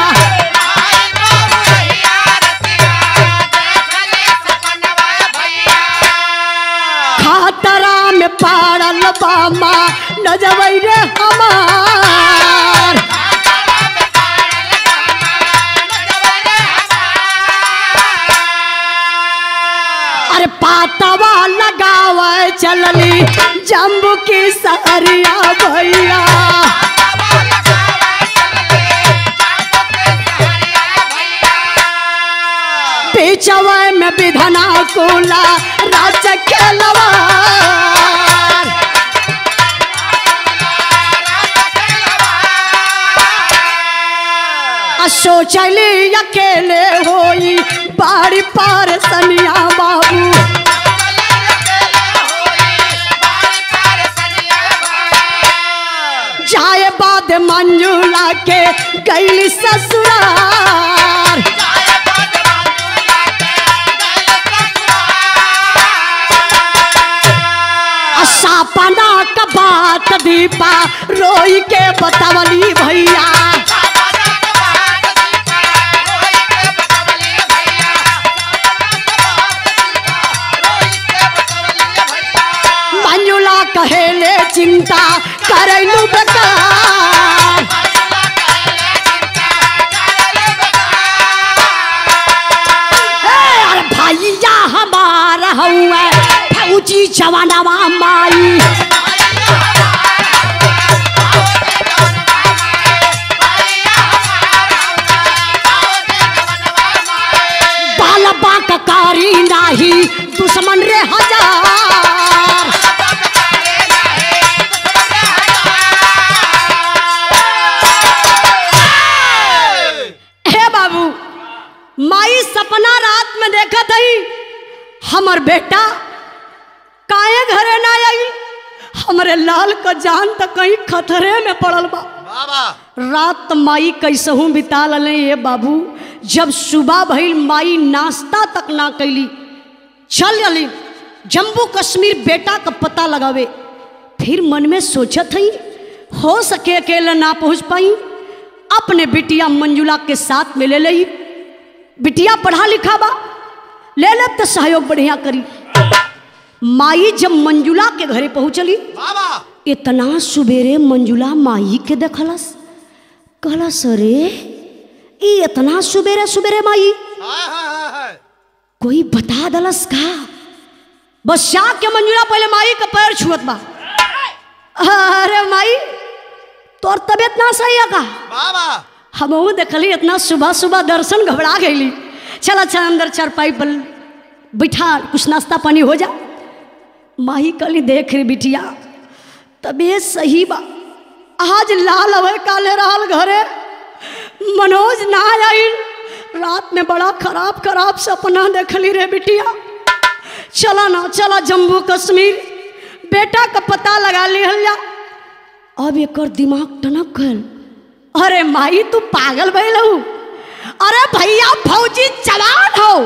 खातरा में पाड़ल बामा नजबै रे हमार। अरे पातवा लगावे चलली जम्बू की सहरिया भैया, पीछवे में विधना कोला राज के लवार। सोचली अकेले होई बाड़ी पार सनिया बाबू, मंजुला के गैली ससुरार। सपना का बात दीपा रोई के बतावली भैया। मंजुला कहेले चिंता करैलू बेकार। अरे भैया हमारा हुआ फौजी जवानवा माई। बालबा का कारी नाही दुश्मन रे हजार। हे बाबू माई सपना रात में देखा थी हमर बेटा काहे घरे ना आई। हमरे लाल का जान तक कहीं खतरे में पड़ल बा। रात माई कैसहू बिता लले ये बाबू। जब सुबह भइल माई नाश्ता तक ना कैली, चल चली जम्मू कश्मीर बेटा का पता लगावे। फिर मन में सोचत हई हो सके अकेले ना पहुंच पाई, अपने बिटिया मंजुला के साथ में ले लई। बिटिया पढ़ा लिखा बा, ले ले तो सहयोग बढ़िया करी। माई जब मंजुला के घरे पहुंचली, इतना सुबेरे मंजुला माई के देखलस। कहलस अरे ई इतना सुबेरे सुबेरे माई कोई बता दलस का। बस जा के मंजुला पहले माई का पैर छुअत बा। अरे माई तोर तबियत ना सही है का। हम देखली इतना सुबह सुबह दर्शन घबरा गईली। चल अच्छा अंदर चारपाई पर बैठा कुछ नाश्ता पानी हो जा। माही कली देख रे बिटिया तबियत सही बा। आज लाल अवे काले रहल घरे मनोज ना आई। रात में बड़ा खराब खराब सपना देखली रे बिटिया। चला ना चला जम्मू कश्मीर बेटा का पता लगा लिहल जा। अब एक दिमाग टनक गल। अरे माई तू पागल भइल हऊ। अरे भैया फौजी जवान हो,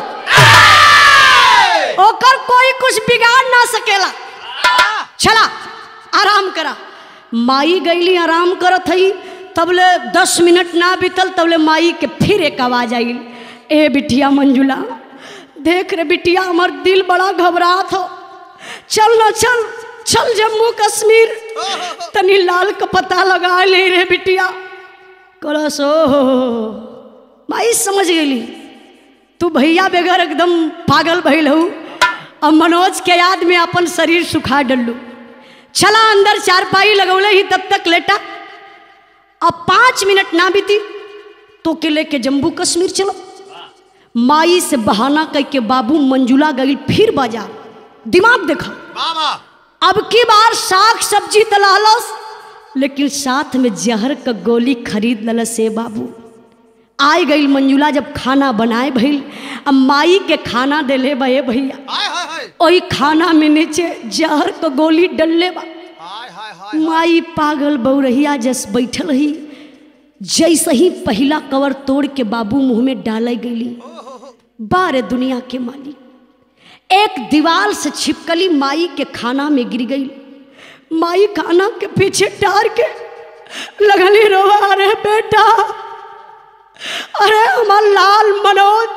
ओकर कोई कुछ बिगाड़ ना सकेला। चला आराम करा। माई गईली आराम करत हई। तबले 10 मिनट ना बीतल तबले माई के फिर एक आवाज आई। ए बिटिया मंजुला देख रे बिटिया हमार दिल बड़ा घबरात हो। चल ना चल चल जम्मू कश्मीर तनी लाल का पता लगा ले रे बिटिया। कलस माई समझ गई तू भैया बगैर एकदम पागल भइल हूँ। अब मनोज के याद में अपन शरीर सुखा डलू। चला अंदर चारपाई लगौले ही तब तक लेटा। अब 5 मिनट ना बीती तो के लेके जम्मू कश्मीर चलो। माई से बहाना करके बाबू मंजुला गई फिर बाजार। दिमाग देखा अब की बार साग सब्जी तलालस, लेकिन साथ में जहर का गोली खरीद ललस से बाबू। आई गई मंजुला जब खाना बनाए भइल। अब माई के खाना देले बे भैया, वही खाना में नीचे जहर का गोली डलले बा। माई पागल बौरहिया जस बैठल ही। जैसे ही पहला कवर तोड़ के बाबू मुंह में डाले गई। बारे दुनिया के मालिक एक दीवार से छिपकली माई के खाना में गिर गई। माई खाना के पीछे डार के लगली रोवा। अरे बेटा, अरे हमार लाल मनोज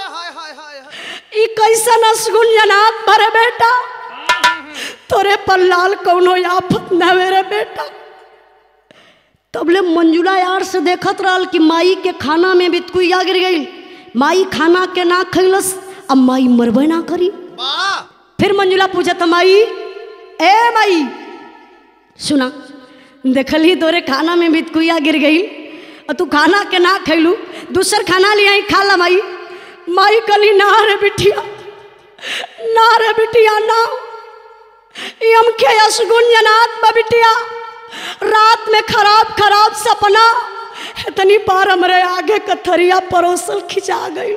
ई कैसा नसगुन जनात भरे बेटा। तोरे पर लाल कौनो आफत न मेरे बेटा। तबले मंजुला यार से देखत रहल कि माई के खाना में बितकुइया गिर गई। माई खाना के ना खैलस, अब माई मरबे ना करी। फिर मंजुला पूछत माई, ए माई सुना देखली तोरे खाना में बितकुइया गिर गई और तू खाना के ना खैलू, दूसर खाना ले आई खा ला। माई माई कली ना रे बिटिया, ना रे बिटिया ना। हम के असगुन जनात बा बिटिया। रात में खराब खराब सपना इतनी बार हमरे आगे कथरिया परोसल खिंचा गई।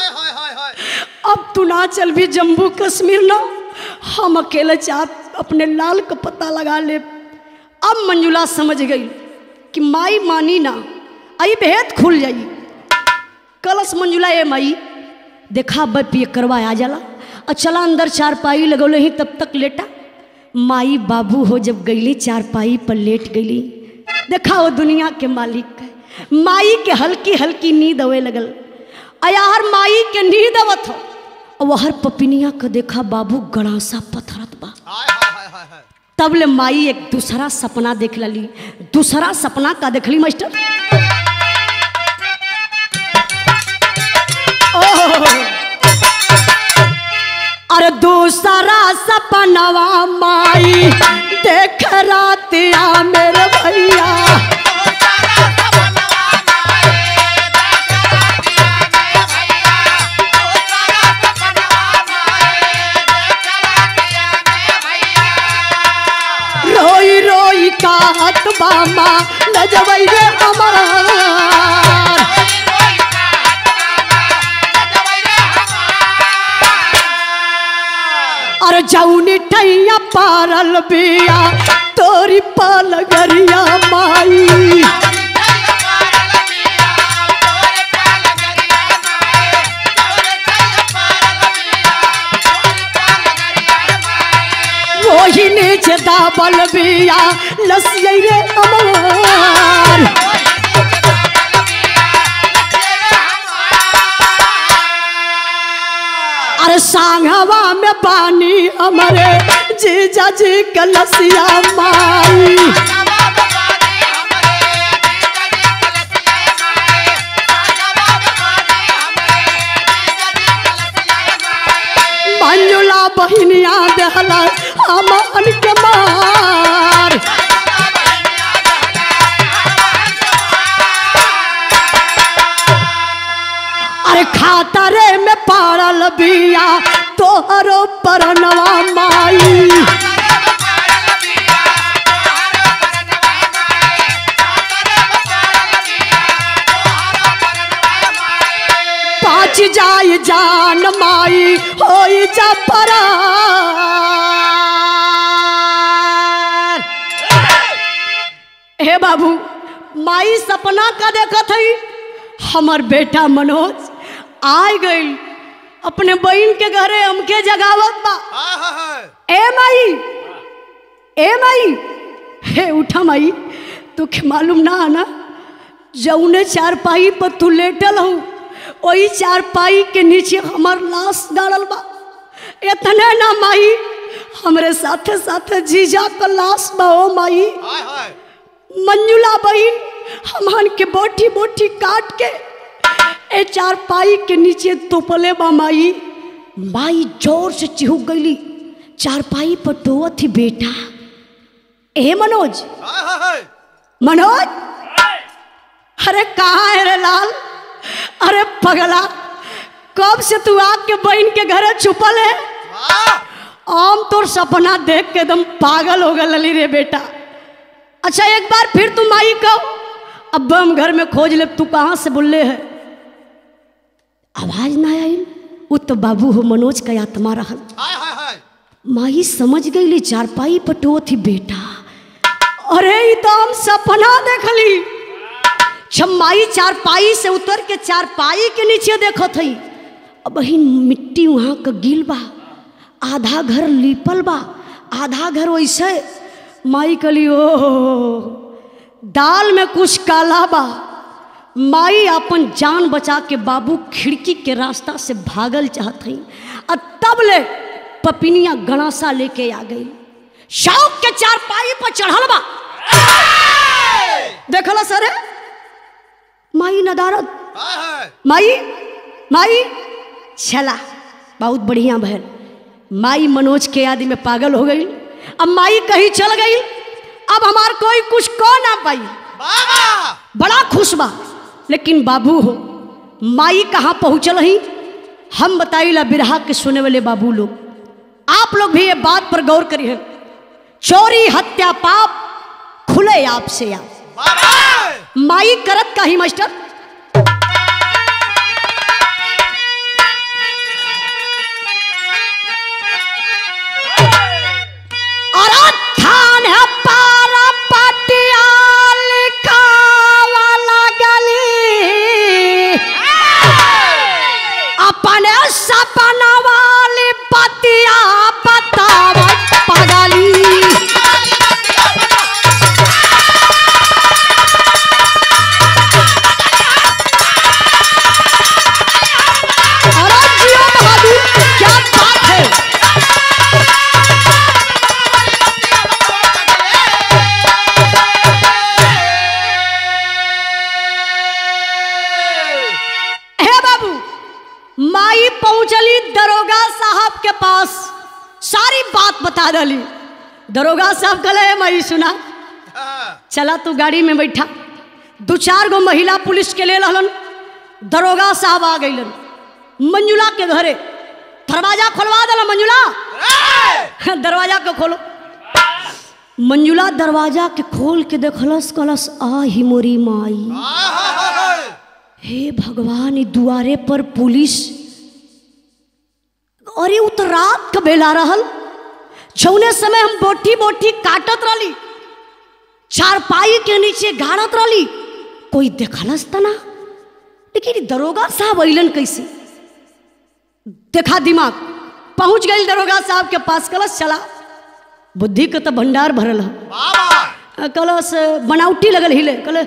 अब तू ना चल भी जम्मू कश्मीर ना, हम अकेले चाह अपने लाल का पता लगा ले। अब मंजुला समझ गई कि माई मानी ना, आई भेद खुल जाई। कलश मंजुला ए माई देखा अब पिए करवा आ जाला और चला अंदर चारपाई लगौले ही तब तक लेटा। माई बाबू हो जब गईली चारपाई पर लेट गईली, देखा वो दुनिया के मालिक है। माई के हल्की हल्की नींद आवे लगल, अयार माई के नींद आवत हो और वहर पपिनिया के देखा बाबू गड़ासा पथरत बा। तब ले माई एक दूसरा सपना देख ली। दूसरा सपना का देखली मास्टर? अरे दूसरा सपनवा माई देख रातिया मेरे भैया, रोई रोई कहत बामा नजवई रे हमार। और जौनी ठैया पारल बिया तोरी पालगरिया माई, वही नीचे दाबल बिया लसिया रे अमर। अरे सांगवा में पानी हमारे जीजा जी कलसिया माई, मंजुला बहिनिया दहला अमन के मार। अरे खातरे में पारल बिया तोहरो परनवा माई, पाँच जाय जान माई होई जा परार। हे बाबू माई सपना का देखत हई, हमर बेटा मनोज आय गई अपने बहन के घरे हमके जगावत बा। ए माई हे उठा माई, तुके मालूम ना आना जौने चारपाई पर तू लेटल हो वही चारपाई के नीचे हमार लाश डालल बा। इतने ना माई, हमरे साथे साथे जीजा का लाश बा। ओ माई मंजुला बहन हमन के बोटी बोटी काट के ए चारपाई के नीचे तोपले बा। माई माई जोर से चिहुक गईली, चारपाई पर टोवत थी बेटा। ए मनोज मनोज, अरे कहाँ है रे लाल? अरे पगला, कब से तू आके बहन के घर छुपल है? आम तोर सपना देख के एकदम पागल हो गई रे बेटा। अच्छा एक बार फिर तुम माई कहो, अब हम घर में खोज ले, तू कहाँ से बोले है? आवाज ना आई, वो तो बाबू हो मनोज का आत्मा रहल। माई समझ गई चारपाई पटो थी बेटा। अरे ये तो हम सपना देखली। छम्माई चारपाई से उतर के चारपाई के नीचे देखो थी, अब ही मिट्टी वहाँ का गिल बा, आधा घर लीपल बा, आधा घर वैसे। माई कली ओ दाल में कुछ काला बा। माई अपन जान बचा के बाबू खिड़की के रास्ता से भागल चाहत हई, और तब ले पपिनिया गणासा लेके आ गई। शौक के चारपाई पर चढ़ल बा। देखला सर माई नदारत। माई माई चला बहुत बढ़िया बहन। माई मनोज के याद में पागल हो गई। अब माई कहीं चल गई, अब हमार कोई कुछ को ना पाई। बड़ा खुश बा, लेकिन बाबू हो माई कहाँ पहुँचल ही हम बताइला। बिरहा के सुने वाले बाबू लोग, आप लोग भी ये बात पर गौर करिए। चोरी हत्या पाप खुले आप से आप। माई करत का ही मास्टर और थान है पारा पटियाल का सारी बात बता डाली। दरोगा साहब कहले मई सुना, चला तू गाड़ी में बैठा। 2-4 गो महिला पुलिस के ले रहलन। दरोगा साहब आ गईलन मंजुला के घरे। दरवाजा खोलवा देला मंजुला, दरवाजा को खोलो। मंजुला दरवाजा के खोल के देखलस, कलस आही मोरी माई, हे भगवान, ई दुआरे पर पुलिस। और ये तो रात का बेला रहल, जौने समय हम बोटी बोटी काटत रही, चारपाई के नीचे गाड़त रही, कोई देखलस तना। लेकिन दरोगा साहब अइलन कैसे? देखा दिमाग, पहुंच गई दरोगा साहब के पास। कलश चला, बुद्धि के तो भंडार भरल है। कलश बनावटी लगल हिले। कल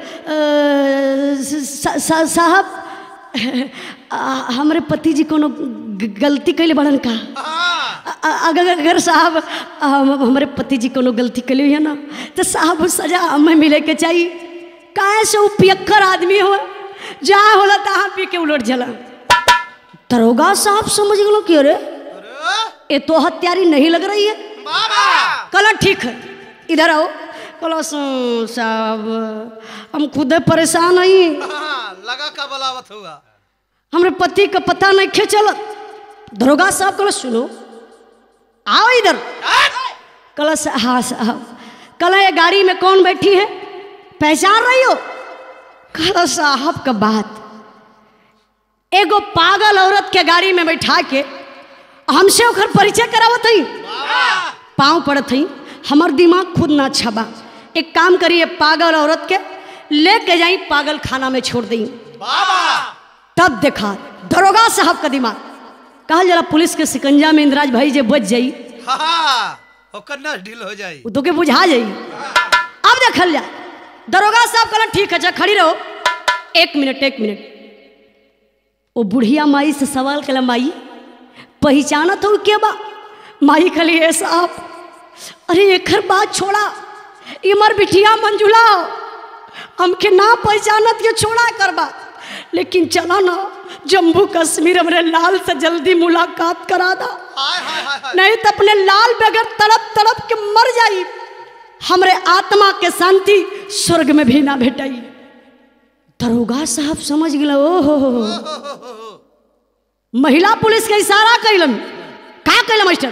साहब हमारे पति जी कोनो गलती कैले बड़न का? अगर साहब हमारे पति जी कोनो गलती कैले है ना, तो साहब सजा हमें मिले के चाहिए। काहे से वो पियक्कर आदमी हो, जहाँ होला तहाँ पी के उलट जला। दरोगा साहब समझ गलो कि अरे ये तो हत्यारी नहीं लग रही है। कल ठीक है, इधर आओ। कलो साहब हम खुद परेशान हई, लगा का बलावत हुआ, हमरे पति का पता नहीं खे चलत। दरोगा साहब कल सुनो, आओ इधर। कल हाँ साहब, कल ये गाड़ी में कौन बैठी है, पहचान रही हो? कल साहब का बात, एगो पागल औरत के गाड़ी में बैठा के हमसे ओकर परिचय करावत हई, पाँव पड़त हई। हमर दिमाग खुद ना छबा। एक काम करिए, पागल औरत के लेके जाई पागल खाना में छोड़ दी। तब देखा दरोगा साहब का दिमाग। कहल जरा पुलिस के सिकंजा में इंद्राज भाई जे बच जाई, ओकर ना ढील हो जाई, तो के बुझा जाई। अब देखल जा, दरोगा साहब कहला ठीक है, खड़ी रहो, 1 मिनट। वो बुढ़िया माई से सवाल कला, माई पहचानत हो के बा? माई खली है साहब, अरे एकर बात छोड़ा, इमर बिटिया मंजुला हमके ना पहचानत के छोड़ा कर बात। लेकिन चला ना जम्मू कश्मीर हमरे लाल से जल्दी मुलाकात करा दा, नहीं तो अपने लाल बगैर तड़प तड़प के मर जाई, हमरे आत्मा के शांति स्वर्ग में भी ना भेटाई। दरोगा साहब समझ गया, ओहो महिला पुलिस के इशारा कैलन। का कैलन मास्टर?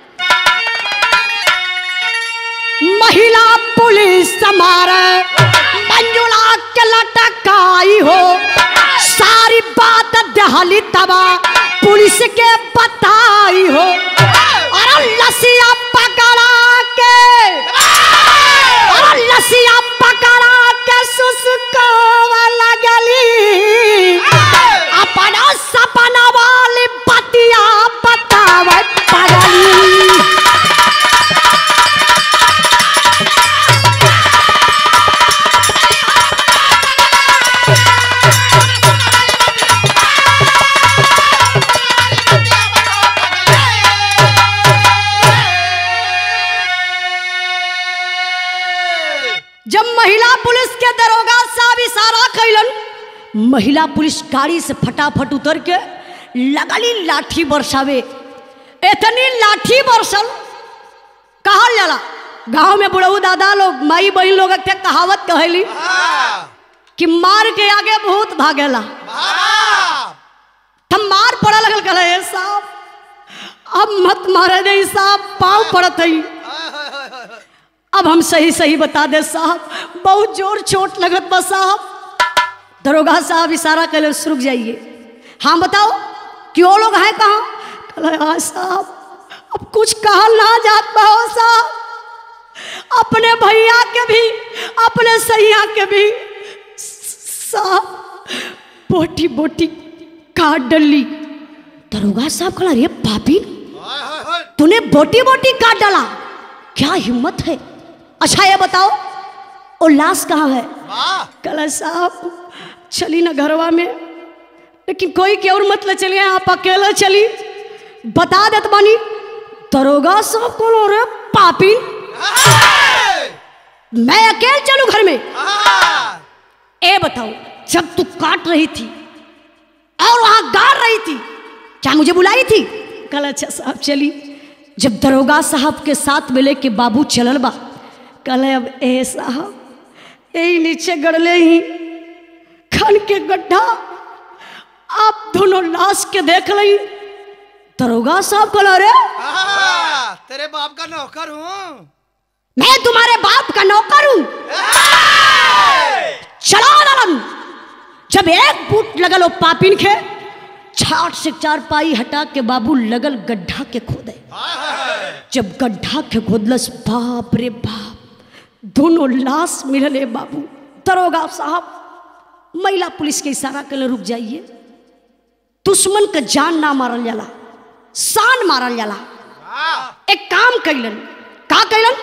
महिला पुलिस हमारे मंजुला के लटकाई हो, सारी बात दहली तबा पुलिस के बताई हो। और लसिया पकड़ा के, और लसिया पकड़ा के सुसुकावा लगली, अपना सपना वाली बतिया बतावे पगली। जब महिला पुलिस के दरोगा साहब इशारा कैलन, महिला पुलिस गाड़ी से फटाफट उतर के लगली लाठी बरसावे। इतनी लाठी बरसल, कहल जाला गांव में बुढ़ऊ दादा लोग, माई बहन लोग के कहावत कहली कि मार के आगे भूत भागेला। तब मार पड़ा लगल, कहले साहब अब मत मारे दे साहब, पाँव पड़त है। अब हम सही सही बता दे साहब, बहुत जोर चोट लगत बा साहब। दरोगा साहब इशारा कर, रुक जाइए। हाँ बताओ क्यों लोग हैं, कहाँ? कहला साहब अब कुछ कहल ना जात बा हो साहब, अपने भैया के भी अपने सैया के भी साहब बोटी बोटी काट डली। दरोगा साहब कहला, अरे पापी तूने बोटी बोटी काट डाला, क्या हिम्मत है? अच्छा ये बताओ और लाश कहाँ है? कहला साहब चली ना घरवा में, लेकिन कोई की और मत ले चलिए, आप अकेले चली, बता देत बानी। दरोगा साहब बोलो, रे पापी मैं अकेले चलूं घर में? ए बताओ जब तू काट रही थी और वहां गाड़ रही थी, क्या मुझे बुलाई थी? कहला अच्छा साहब चली। जब दरोगा साहब के साथ मिले कि बाबू चलल बा, कहले अब ए साहब यही नीचे गड़ले ही खन के गड्ढा, आप दोनों लाश के देख ली। दरोगा साहब कहला, अरे तेरे बाप का नौकर हूँ, मैं तुम्हारे बाप का नौकर हूं। चला नलन। जब एक बूट लगल ओ पापिन के, छाट से चार पाई हटा के बाबू लगल गड्ढा के खोदे। जब गड्ढा के खोदलस, बाप रे बाप, दोनों लाश मिलले बाबू। दरोगा साहब महिला पुलिस के इशारा कर रुक जाइए, दुश्मन का जान ना मारल जाला, शान मारल जाला। एक काम कैलन, का कैलन,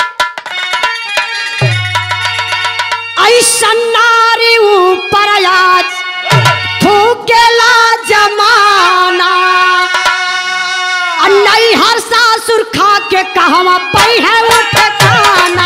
ऐसा नारी ऊपर आज थूकेला जमाना, नहीं हर सासुर खा के कहवा पई है वो ठिकाना।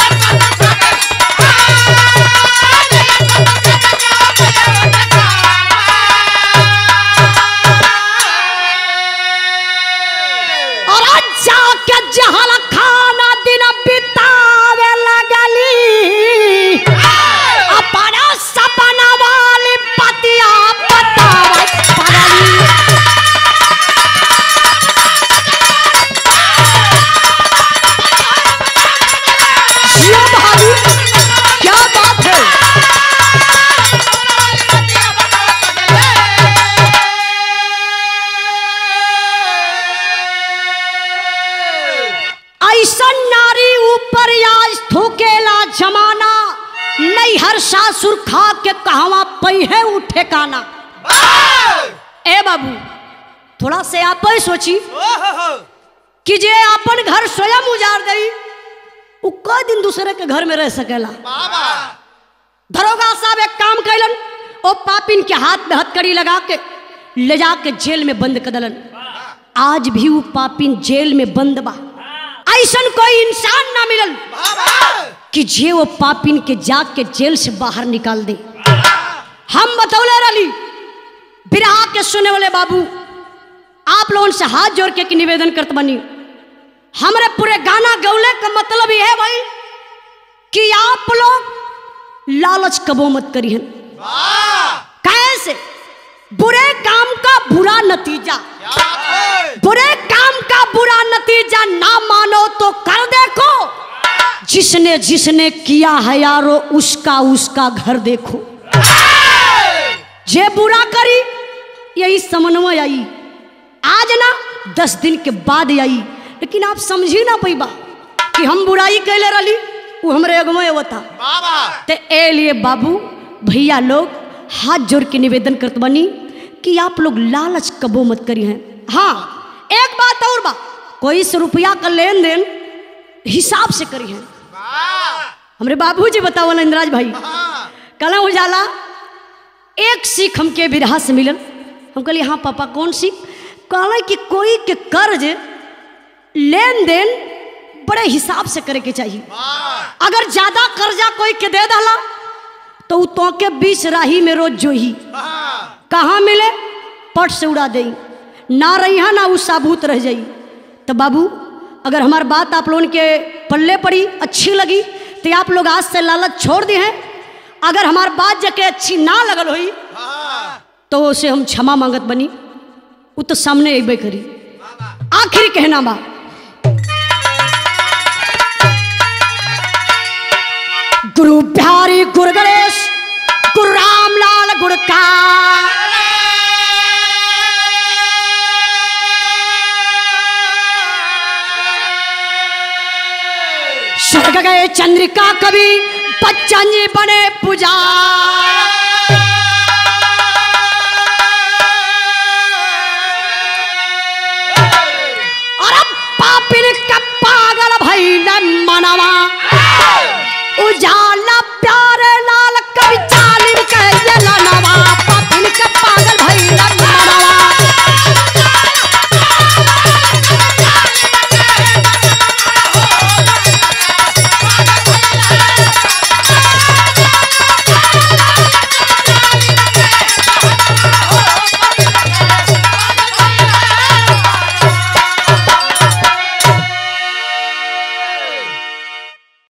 और जाके जहल खाना दिन बितावे लगली, अपना सपना वाली पतिया बतावत पड़ली। ये भाभी क्या बात है। ऐसा नारी ऊपर आज थूकेला जमाना, नहीं हर सासुर खा के कहवा पई है उ ठिकाना। ए बाबू थोड़ा से आप ही सोची कि जे अपन घर स्वयं उजाड़ गई, उ कई दिन दूसरे के घर में रह सकेला। दरोगा साहब एक काम कैलन, ओ पापिन के हाथ में हथकड़ी लगा के ले जाके जेल में बंद कर दलन। आज भी वो पापिन जेल में बंद बा। ऐसन कोई इंसान ना मिलल कि जे वो पापिन के जाग के जेल से बाहर निकाल दे। हम बतौले रही बिरहा के सुने वाले बाबू, आप लोगों से हाथ जोड़ के निवेदन करत बनी, हमरे पूरे गाना गौले का मतलब यह है भाई कि आप लोग लालच कबो मत करिए। कैसे बुरे काम का बुरा नतीजा, बुरे काम का बुरा नतीजा ना मानो तो कर देखो, जिसने जिसने किया है यारो उसका उसका घर देखो। जे बुरा करी यही समन्वय आई, आज ना 10 दिन के बाद आई, लेकिन आप समझी ना पैबा कि हम बुराई कैले रही, वो हमरे अगुआ होता। ते ए लिए बाबू भैया लोग हाथ जोड़ के निवेदन करत बनी कि आप लोग लालच कबो मत करी हैं। हाँ एक बात और बा, कोई से रुपया का लेन देन हिसाब से करी हैं। हमरे बाबूजी बताओ इंद्राज भाई, कल उजाला एक सीख हमके बिरहा से मिलन। हम कहलिए हाँ पापा कौन सीख? कहला कि कोई के कर्ज लेन देन बड़े हिसाब से करे के चाहिए। अगर ज्यादा कर्जा कोई के दे डाला तो तो के बीच राही में रोज जो ही कहाँ मिले पट से उड़ा दे, ना रही है ना उस साबूत रह जाई। तो बाबू अगर हमारी बात आप लोगों के पल्ले पड़ी अच्छी लगी तो आप लोग आज से लालच छोड़ दिए हैं। अगर हमारी बात जके अच्छी ना लगल हुई तो उसे हम क्षमा मांगत बनी, वो तो सामने अबे करी। आखिर कहना बा गुरु बिहारी गुरु गणेश गुरु रामलाल गुड़कार, स्वर्ग गए चंद्रिका कवि बच्चन जी बने पुजारी। और अब पापिन का पागल भइल मनवा उजा